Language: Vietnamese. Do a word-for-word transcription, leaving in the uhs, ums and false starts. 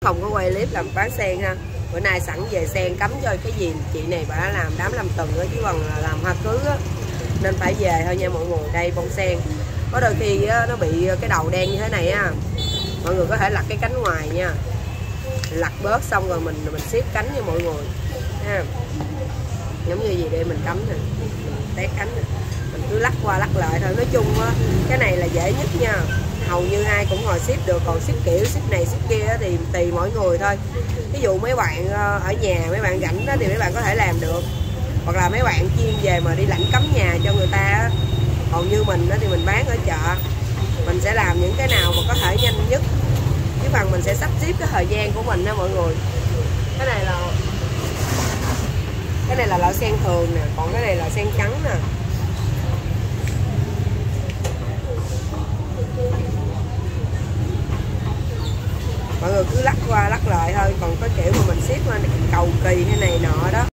Không có quay clip làm bán sen ha. Bữa nay sẵn về sen cắm cho cái gì chị này bà làm đám làm tuần đó, chứ còn làm hoa cưới á nên phải về thôi nha mọi người. Đây bông sen có đôi khi á, nó bị cái đầu đen như thế này á, mọi người có thể lặt cái cánh ngoài nha, lặt bớt xong rồi mình mình siết cánh nha mọi người ha. Giống như gì đây mình cắm nè, mình tét cánh nè, mình cứ lắc qua lắc lại thôi. Nói chung á cái này là dễ nhất nha, hầu như ai cũng ngồi ship được. Còn ship kiểu ship này ship kia thì tùy mỗi người thôi. Ví dụ mấy bạn ở nhà mấy bạn rảnh đó thì mấy bạn có thể làm được, hoặc là mấy bạn chuyên về mà đi lãnh cắm nhà cho người ta á. Còn như mình đó thì mình bán ở chợ, mình sẽ làm những cái nào mà có thể nhanh nhất, chứ bằng mình sẽ sắp xếp cái thời gian của mình đó mọi người. Cái này là cái này là loại sen thường nè, còn cái này là sen trắng nè. Mọi người cứ lắc qua lắc lại thôi. Còn có kiểu mà mình xếp cầu kỳ hay này nọ đó